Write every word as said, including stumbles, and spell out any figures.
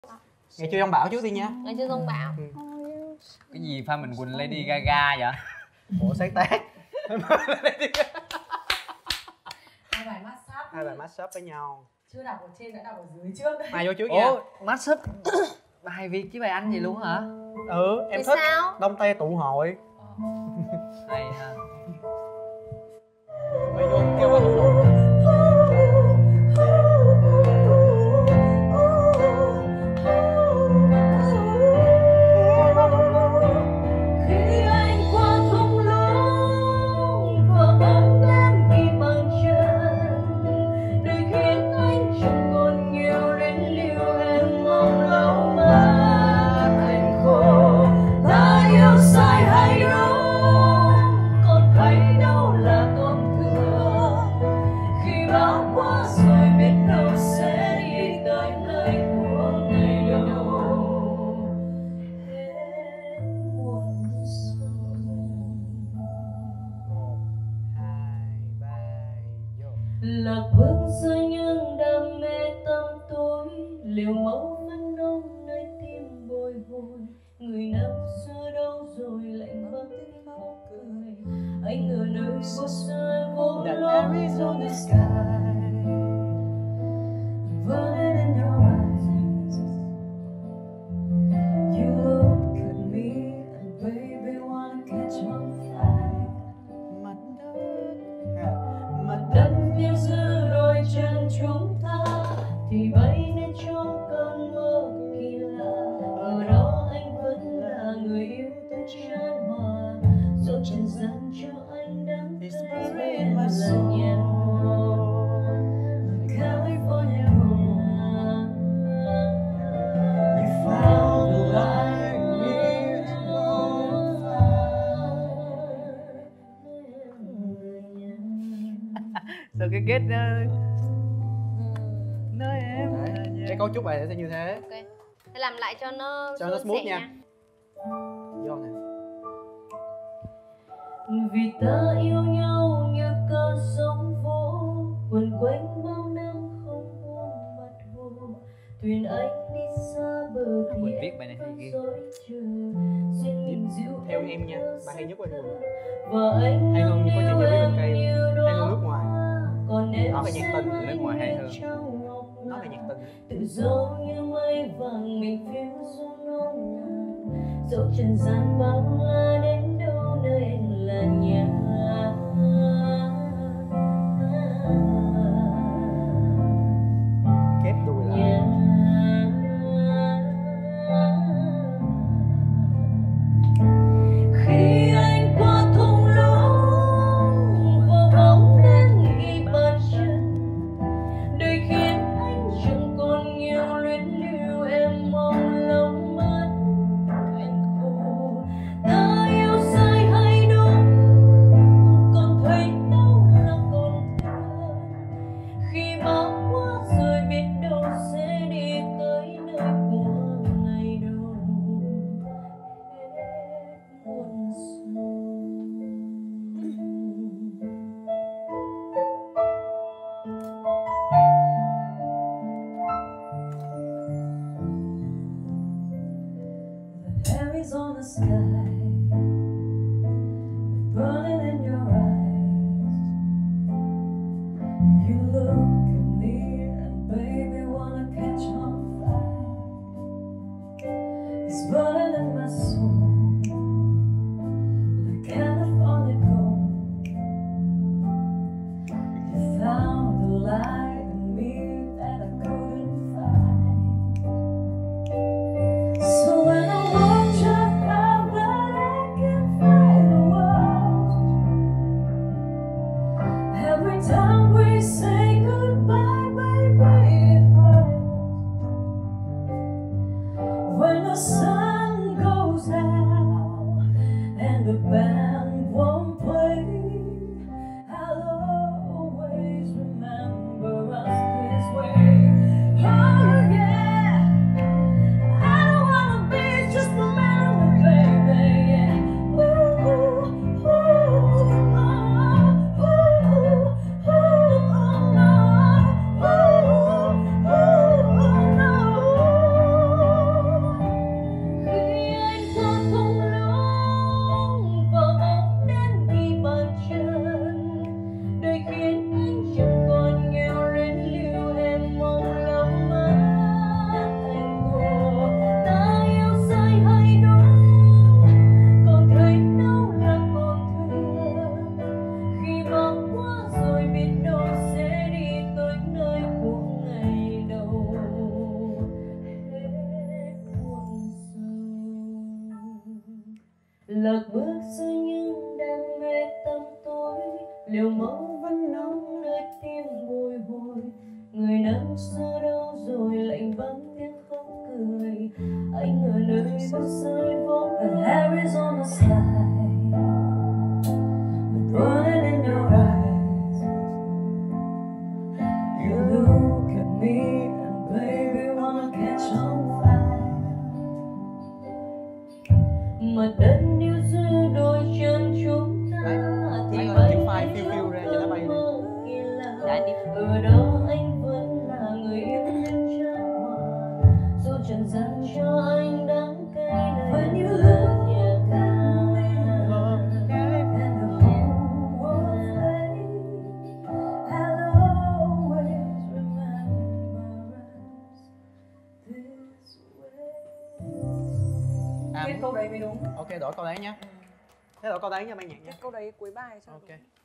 Ngày chưa Giông Bảo trước đi nha. Ngày chưa Giông Bảo. Ừ. Cái gì Phan Minh Quỳnh Lady Gaga vậy? Ủa sáng tác. Hai bài mashup. Hai bài mashup với nhau. Chưa đọc ở trên đã đọc ở dưới trước đấy. Mai vô trước nha. Ủa mashup bài Việt với bài Anh gì luôn hả? Ừ em Vì thích. sao? Đông Tây tụ hội. Hay ha. Mai vô kêu qua không đủ. Lạc bước giữa những đam mê tâm tối, liều máu vẫn nông nơi tim bồi hồi. Người năm xưa đâu rồi lạnh băng tiếng khóc cười. Anh ở nơi vô xưa vô lối Arizona sky. Burning in your eyes, you look at me and baby wanna catch on fire. Mặt đất, Mặt đất nếu giữ đôi chân chúng ta thì bay nên trong cơn mơ kỳ lạ. Ở đó anh vẫn là người yêu tôi chan hòa, dẫu trần gian cho anh đắm say em là nhà. California home, you found the light near on fire. Sao cái kết đó Ừ. nơi em là nhà. cái cấu trúc bài sẽ như thế. Ok. Thế làm lại cho nó Cho nó suôn smooth sẻ nha. Vô nè. Vì ta yêu nhau như cơn sóng vỗ quần quanh bao năm không buông mặt hồ. Thuyền anh đi xa bờ thì Quỳnh em viết bài này hay vẫn ghê. dõi chờ. Duyên mình dịu Theo em nha, bài hay nhất của anh Quỳnh. và anh Hay hơn có chương trình với em Bình Cây, như hay hơn nước ngoài. còn em Nó là nhạc tình, nước ngoài hay hơn. trong ngọc Nó là ngà. nhạc tình. Tự do như mây vàng mình phiêu du nôn nàn, dẫu trần gian bao la đến đâu nơi anh là nhà. Kép đùi lại. Nhà. Khi anh qua thung lũng vô bóng đêm nghỉ bàn chân, đời khiến anh chẳng còn nhiều luyến lưu. Em mong lòng mắt anh khô, ta yêu sai hay đúng, còn thấy đau là còn thương. Khi bão qua rồi biết đâu sẽ đi tới nơi của ngày đầu hết muôn sầu. The Arizona sky burning in your eyes. You look at me and baby wanna catch on fire. It's burning in my soul like California gold. You found the light in me that I couldn't find. So when I watch up out that I can find the world. Every time we say goodbye, baby, it hurts. When the sun goes down and the band won't play, I'll always remember us this way. Oh yeah, I don't wanna be just a memory, baby. Yeah. Ooh, ooh, ooh, oh, ooh, ooh, oh, no. Ooh, ooh, oh, no. lạc bước giữa những đam mê tăm tối, liều máu vẫn nóng nơi tim bồi hồi. Người nắng xưa đâu rồi lạnh vắng tiếng khóc cười, anh ở nơi bước rơi vốn. The Arizona sky, the burning in your eyes. You look at me and baby wanna catch on fire. Mặt đất níu giữ đôi chân chúng ta thì Anh ơi, bay chữ phai phiêu trong phiêu ra cho nó bay đi. cơn mơ kỳ lạ. Dạ đi. Ở đó anh vẫn là người yêu nhân trang hòa, dù trần gian cho anh đắng cay này. When you look at me and the whole world fades, I'll always remember us this way. À, Cái câu đấy mới đúng. ok, đổi câu đấy nhá. Thế đổi câu đấy nha ban nhạc nha. Cái câu đấy cuối bài cho. Ok.